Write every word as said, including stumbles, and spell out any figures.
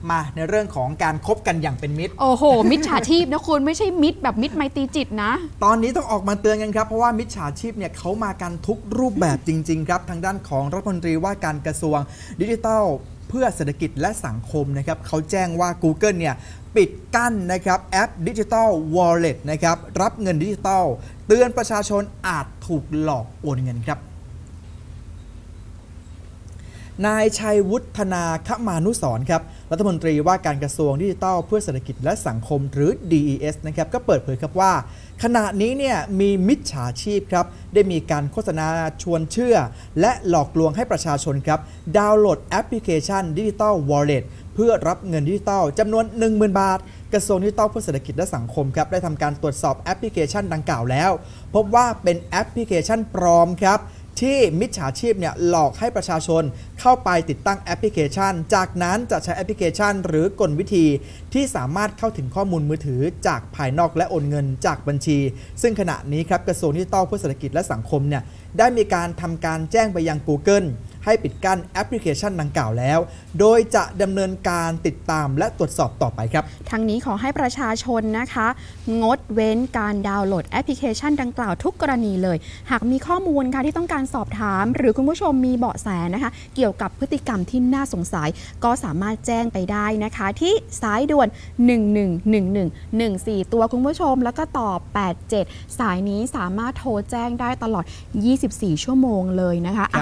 มาในเรื่องของการคบกันอย่างเป็นมิตรโอ้โหมิจฉาชีพนะคุณไม่ใช่มิตรแบบมิตรไมตรีจิตนะตอนนี้ต้องออกมาเตือนกันครับเพราะว่ามิจฉาชีพเนี่ยเขามากันทุกรูปแบบจริงๆครับทางด้านของรัฐมนตรีว่าการกระทรวงดิจิทัลเพื่อเศรษฐกิจและสังคมนะครับเขาแจ้งว่า Google เนี่ยปิดกั้นนะครับแอป Digital Wallet นะครับรับเงินดิจิทัลเตือนประชาชนอาจถูกหลอกโอนเงินครับนายชัยวุฒนาคมานุสรณ์ครับรัฐมนตรีว่าการกระทรวงดิจิทัลเพื่อเศรษฐกิจและสังคมหรือ ดี อี เอส นะครับก็เปิดเผยครับว่าขณะนี้เนี่ยมีมิจฉาชีพครับได้มีการโฆษณาชวนเชื่อและหลอกลวงให้ประชาชนครับดาวน์โหลดแอปพลิเคชัน Digital Wallet เพื่อรับเงินดิจิทัลจำนวน หนึ่งหมื่น บาทกระทรวงดิจิทัลเพื่อเศรษฐกิจและสังคมครับได้ทำการตรวจสอบแอปพลิเคชันดังกล่าวแล้วพบว่าเป็นแอปพลิเคชันปลอมครับที่มิจฉาชีพเนี่ยหลอกให้ประชาชนเข้าไปติดตั้งแอปพลิเคชันจากนั้นจะใช้แอปพลิเคชันหรือกลวิธีที่สามารถเข้าถึงข้อมูลมือถือจากภายนอกและโอนเงินจากบัญชีซึ่งขณะนี้ครับกระทรวงดิจิทัลเพื่อเศรษฐกิจและสังคมเนี่ยได้มีการทำการแจ้งไปยัง Google ให้ปิดกั้นแอปพลิเคชันดังกล่าวแล้วโดยจะดำเนินการติดตามและตรวจสอบต่อไปครับทั้งนี้ขอให้ประชาชนนะคะงดเว้นการดาวน์โหลดแอปพลิเคชันดังกล่าวทุกกรณีเลยหากมีข้อมูลค่ะที่ต้องการสอบถามหรือคุณผู้ชมมีเบาะแสนะคะเกี่ยวกับพฤติกรรมที่น่าสงสัยก็สามารถแจ้งไปได้นะคะที่สายด่วนหนึ่งหนึ่งหนึ่งหนึ่ง หนึ่งสี่ตัวคุณผู้ชมแล้วก็ตอบแปดเจ็ดสายนี้สามารถโทรแจ้งได้ตลอดยี่สิบสี่ชั่วโมงเลยนะคะ